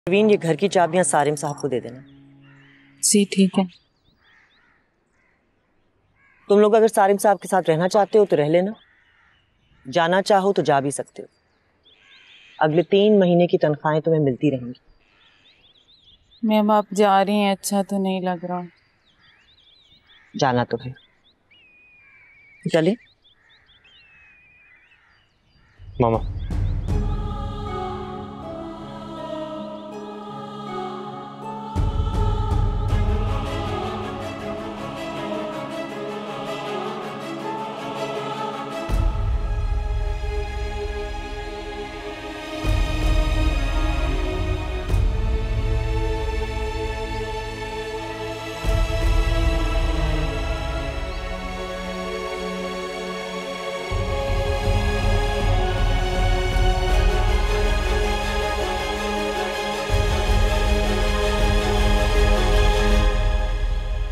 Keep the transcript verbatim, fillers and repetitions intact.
परवीन, ये घर की चाबियां सारिम साहब को दे देना। जी ठीक है। तुम लोग अगर सारिम साहब के साथ रहना चाहते हो तो रह लेना, जाना चाहो तो जा भी सकते हो। अगले तीन महीने की तनख्वाहें तुम्हें मिलती रहेंगी। मैम आप जा रही हैं, अच्छा तो नहीं लग रहा। जाना तो है। चलिए मामा